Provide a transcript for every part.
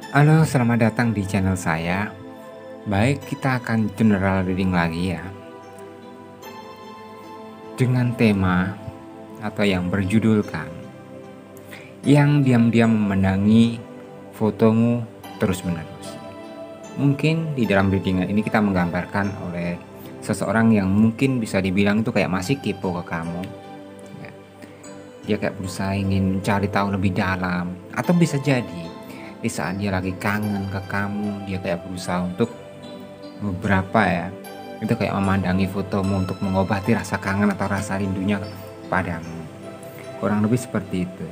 Halo, selamat datang di channel saya. Baik, kita akan general reading lagi ya. Dengan tema atau yang berjudulkan yang diam-diam memenangi fotomu terus-menerus. Mungkin di dalam reading ini kita menggambarkan oleh seseorang yang mungkin bisa dibilang itu kayak masih kepo ke kamu. Ya. Dia kayak berusaha ingin mencari tahu lebih dalam, atau bisa jadi di saat dia lagi kangen ke kamu, dia kayak berusaha untuk beberapa ya, itu kayak memandangi fotomu untuk mengobati rasa kangen atau rasa rindunya padamu. Kurang lebih seperti itu.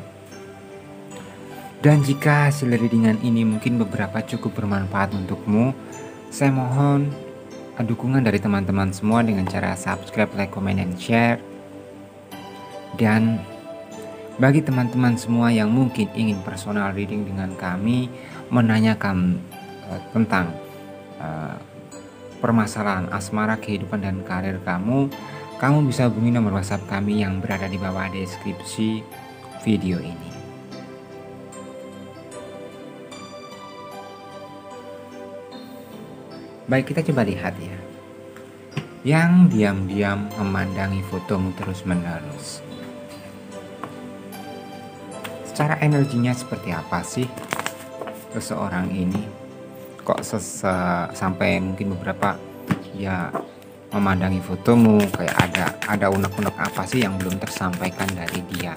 Dan jika hasil readingan ini mungkin beberapa cukup bermanfaat untukmu, saya mohon dukungan dari teman-teman semua dengan cara subscribe, like, comment, and share. Dan bagi teman-teman semua yang mungkin ingin personal reading dengan kami, menanyakan tentang permasalahan asmara, kehidupan, dan karir kamu bisa hubungi nomor WhatsApp kami yang berada di bawah deskripsi video ini. Baik, kita coba lihat ya. Yang diam-diam memandangi fotomu terus-menerus. Secara energinya seperti apa sih seseorang ini? Kok sampai mungkin beberapa ya memandangi fotomu, kayak ada unek-unek apa sih yang belum tersampaikan dari dia?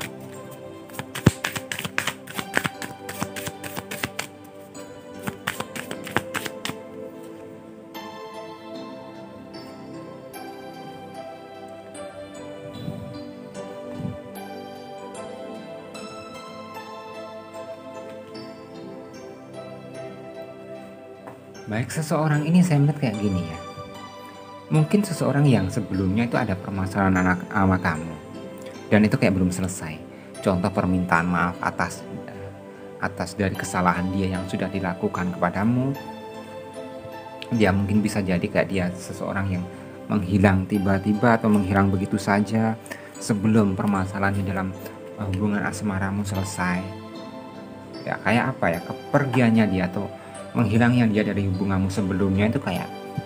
Baik, seseorang ini saya melihat kayak gini ya. Mungkin seseorang yang sebelumnya itu ada permasalahan anak sama kamu, dan itu kayak belum selesai. Contoh permintaan maaf atas dari kesalahan dia yang sudah dilakukan kepadamu. Dia mungkin bisa jadi kayak dia seseorang yang menghilang tiba-tiba atau menghilang begitu saja sebelum permasalahan di dalam hubungan asmaramu selesai. Ya kayak apa ya, kepergiannya dia atau menghilangnya dia dari hubunganmu sebelumnya itu kayak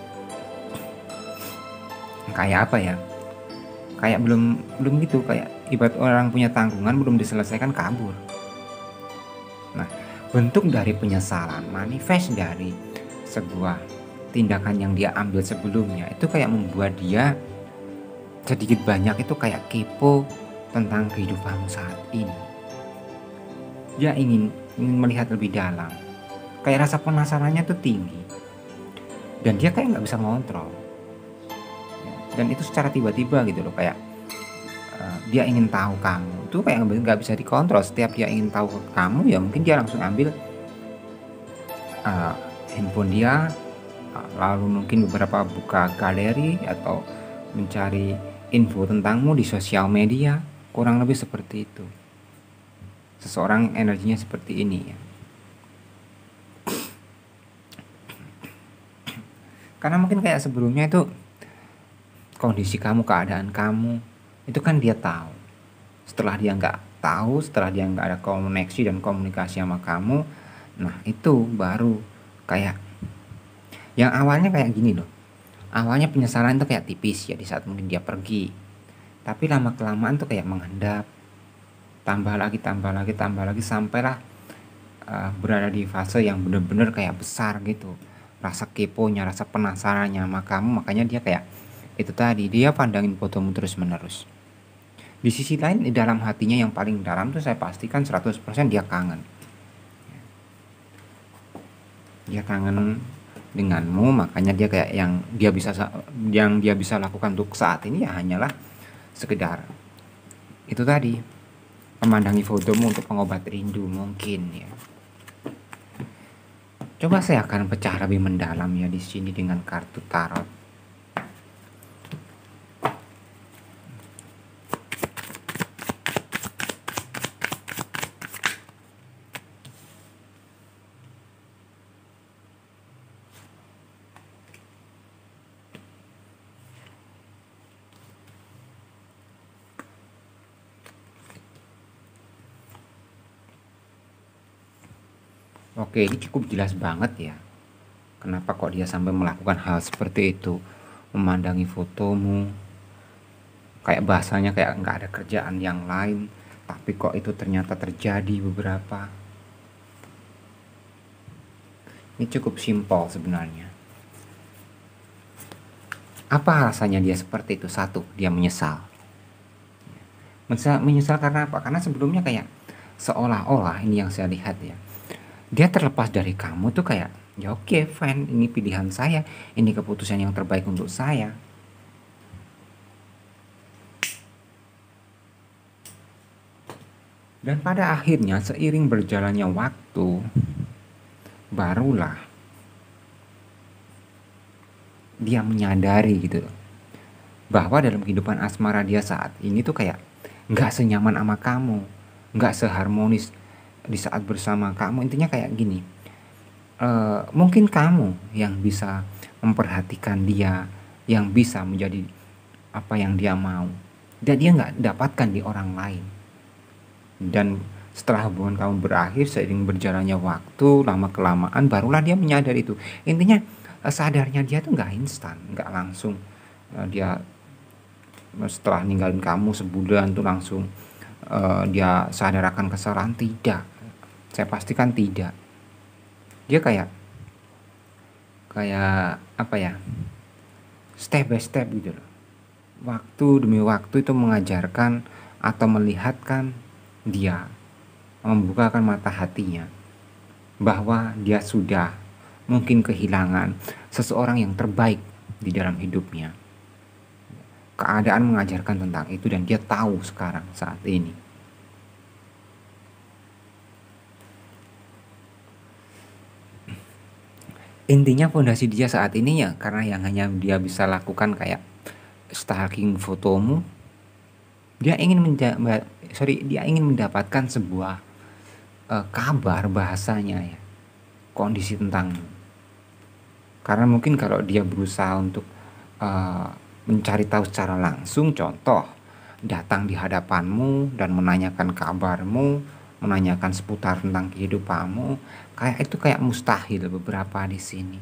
apa ya, kayak belum gitu, kayak ibarat orang punya tanggungan belum diselesaikan kabur. Nah, bentuk dari penyesalan, manifest dari sebuah tindakan yang dia ambil sebelumnya itu kayak membuat dia sedikit banyak itu kayak kepo tentang kehidupanmu saat ini. Dia ingin melihat lebih dalam, kayak rasa penasarannya tuh tinggi, dan dia kayak nggak bisa ngontrol. Dan itu secara tiba-tiba gitu loh, kayak dia ingin tahu kamu itu kayak nggak bisa dikontrol. Setiap dia ingin tahu kamu ya mungkin dia langsung ambil handphone dia, lalu mungkin beberapa buka galeri atau mencari info tentangmu di sosial media. Kurang lebih seperti itu. Seseorang energinya seperti ini ya. Karena mungkin kayak sebelumnya itu kondisi kamu, keadaan kamu itu kan dia tahu. Setelah dia nggak tahu, setelah dia nggak ada koneksi dan komunikasi sama kamu, nah itu baru kayak yang awalnya kayak gini loh. Awalnya penyesalan itu kayak tipis ya di saat mungkin dia pergi, tapi lama kelamaan tuh kayak mengendap, tambah lagi sampailah berada di fase yang bener-bener kayak besar gitu. Rasa keponya, rasa penasarannya sama kamu, makanya dia kayak itu tadi, dia pandangin fotomu terus-menerus. Di sisi lain, di dalam hatinya yang paling dalam tuh saya pastikan 100% dia kangen. Dia kangen denganmu, makanya dia kayak yang dia bisa lakukan untuk saat ini ya hanyalah sekedar itu tadi, memandangi fotomu untuk pengobat rindu mungkin ya. Coba saya akan pecah lebih mendalam ya di sini dengan kartu tarot. Oke, ini cukup jelas banget ya. Kenapa kok dia sampai melakukan hal seperti itu? Memandangi fotomu, kayak bahasanya kayak nggak ada kerjaan yang lain. Tapi kok itu ternyata terjadi beberapa. Ini cukup simpel sebenarnya. Apa alasannya dia seperti itu? Satu, dia menyesal. Menyesal karena apa? Karena sebelumnya kayak seolah-olah ini yang saya lihat ya. Dia terlepas dari kamu tuh kayak, ya oke, fine, ini pilihan saya, ini keputusan yang terbaik untuk saya. Dan pada akhirnya seiring berjalannya waktu, barulah dia menyadari gitu loh, bahwa dalam kehidupan asmara dia saat ini tuh kayak nggak senyaman sama kamu, nggak seharmonis di saat bersama kamu. Intinya kayak gini, mungkin kamu yang bisa memperhatikan dia, yang bisa menjadi apa yang dia mau, dan dia nggak dapatkan di orang lain. Dan setelah hubungan kamu berakhir, seiring berjalannya waktu, lama kelamaan barulah dia menyadari itu. Intinya sadarnya dia tuh nggak instan, nggak langsung dia setelah ninggalin kamu sebulan tuh langsung dia sadar akan kesalahan. Tidak, saya pastikan tidak. Dia kayak apa ya, step by step gitu loh. Waktu demi waktu itu mengajarkan atau melihatkan dia, membukakan mata hatinya bahwa dia sudah mungkin kehilangan seseorang yang terbaik di dalam hidupnya. Keadaan mengajarkan tentang itu dan dia tahu sekarang saat ini. Intinya fondasi dia saat ini ya karena yang hanya dia bisa lakukan kayak stalking fotomu. Dia ingin dia ingin mendapatkan sebuah kabar, bahasanya ya, kondisi tentangmu. Karena mungkin kalau dia berusaha untuk mencari tahu secara langsung, contoh datang di hadapanmu dan menanyakan kabarmu, menanyakan seputar tentang kehidupanmu, kayak itu kayak mustahil beberapa di sini.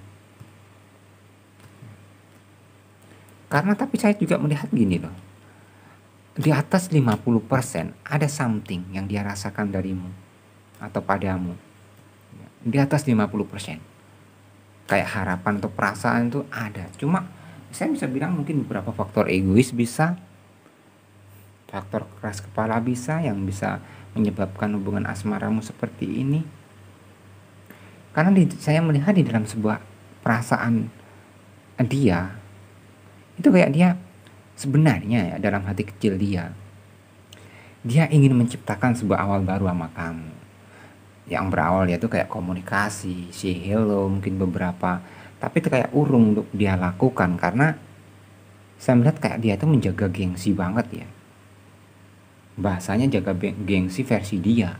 Karena tapi saya juga melihat gini loh, di atas 50% ada something yang dia rasakan darimu atau padamu. Di atas 50%. Kayak harapan atau perasaan itu ada. Cuma saya bisa bilang mungkin beberapa faktor egois bisa, faktor keras kepala bisa yang bisa menyebabkan hubungan asmaramu seperti ini. Karena saya melihat di dalam sebuah perasaan dia, itu kayak dia sebenarnya ya dalam hati kecil dia ingin menciptakan sebuah awal baru sama kamu. Yang berawal ya itu kayak komunikasi, say hello mungkin beberapa, tapi itu kayak urung untuk dia lakukan karena saya melihat kayak dia itu menjaga gengsi banget ya. Bahasanya jaga gengsi versi dia.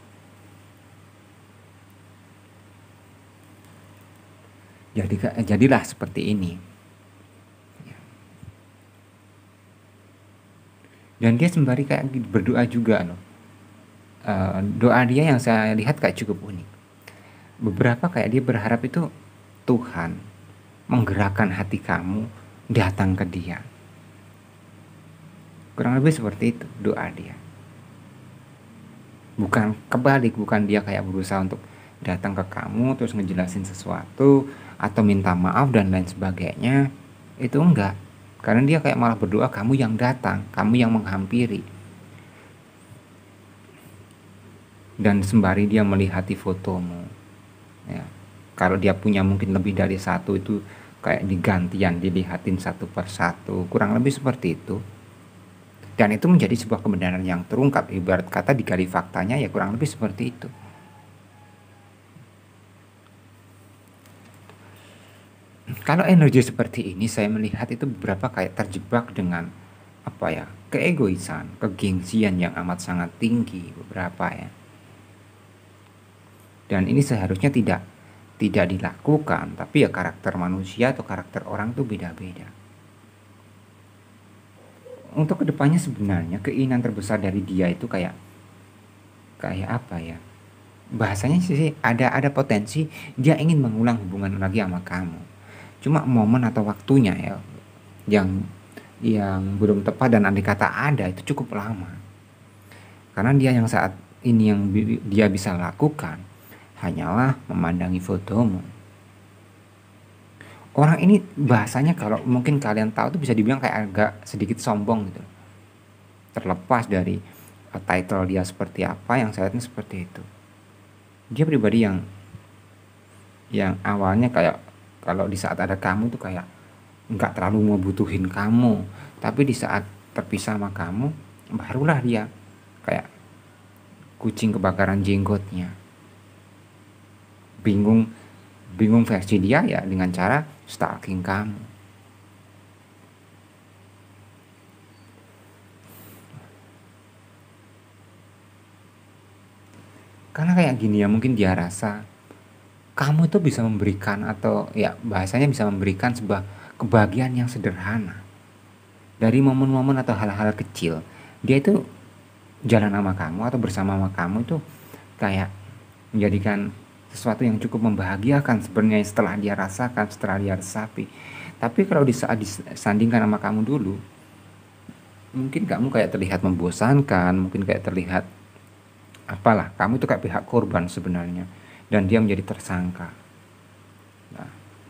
Jadilah seperti ini. Dan dia sembari kayak berdoa juga loh. Doa dia yang saya lihat kayak cukup unik. Beberapa kayak dia berharap itu Tuhan menggerakkan hati kamu datang ke dia. Kurang lebih seperti itu doa dia. Bukan kebalik, bukan dia kayak berusaha untuk datang ke kamu terus ngejelasin sesuatu atau minta maaf dan lain sebagainya. Itu enggak. Karena dia kayak malah berdoa kamu yang datang, kamu yang menghampiri. Dan sembari dia melihati fotomu ya, kalau dia punya mungkin lebih dari satu itu kayak digantian dilihatin satu persatu, kurang lebih seperti itu. Dan itu menjadi sebuah kebenaran yang terungkap, ibarat kata digali faktanya ya kurang lebih seperti itu. Kalau energi seperti ini saya melihat itu beberapa kayak terjebak dengan apa ya, keegoisan, kegengsian yang amat sangat tinggi beberapa ya. Dan ini seharusnya tidak dilakukan, tapi ya karakter manusia atau karakter orang tuh beda-beda. Untuk kedepannya sebenarnya keinginan terbesar dari dia itu kayak apa ya, bahasanya sih ada potensi dia ingin mengulang hubungan lagi sama kamu. Cuma momen atau waktunya ya yang belum tepat, dan andai kata ada itu cukup lama. Karena dia yang saat ini yang dia bisa lakukan hanyalah memandangi fotomu. Orang ini bahasanya kalau mungkin kalian tahu tuh bisa dibilang kayak agak sedikit sombong gitu. Terlepas dari title dia seperti apa, yang saya lihat seperti itu. Dia pribadi yang awalnya kayak kalau di saat ada kamu tuh kayak nggak terlalu mau butuhin kamu, tapi di saat terpisah sama kamu barulah dia kayak kucing kebakaran jenggotnya. Bingung versi dia ya dengan cara stalking kamu. Karena kayak gini ya, mungkin dia rasa kamu itu bisa memberikan, atau ya bahasanya bisa memberikan sebuah kebahagiaan yang sederhana. Dari momen-momen atau hal-hal kecil, dia itu jalan sama kamu atau bersama sama kamu itu kayak menjadikan sesuatu yang cukup membahagiakan sebenarnya setelah dia rasakan, setelah dia resapi. Tapi kalau di saat disandingkan sama kamu dulu, mungkin kamu kayak terlihat membosankan, mungkin kayak terlihat apalah, kamu itu kayak pihak korban sebenarnya, dan dia menjadi tersangka. Nah,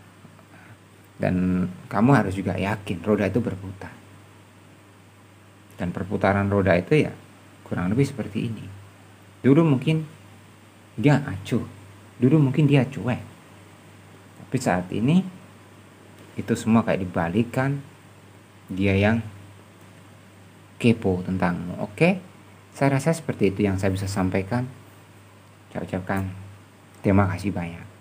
dan kamu harus juga yakin roda itu berputar, dan perputaran roda itu ya kurang lebih seperti ini. Dulu mungkin dia acuh, dulu mungkin dia cuek, tapi saat ini itu semua kayak dibalikan, dia yang kepo tentangmu. Oke, saya rasa seperti itu yang saya bisa sampaikan. Saya ucapkan terima kasih banyak.